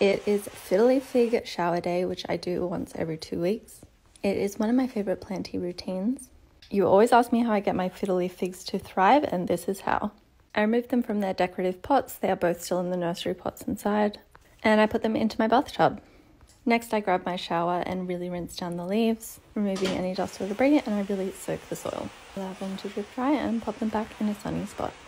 It is Fiddly Fig shower day, which I do once every 2 weeks. It is one of my favorite planty routines. You always ask me how I get my fiddly figs to thrive, and this is how. I remove them from their decorative pots. They are both still in the nursery pots inside. And I put them into my bathtub. Next, I grab my shower and really rinse down the leaves, removing any dust or debris, and I really soak the soil. Allow them to drip dry and pop them back in a sunny spot.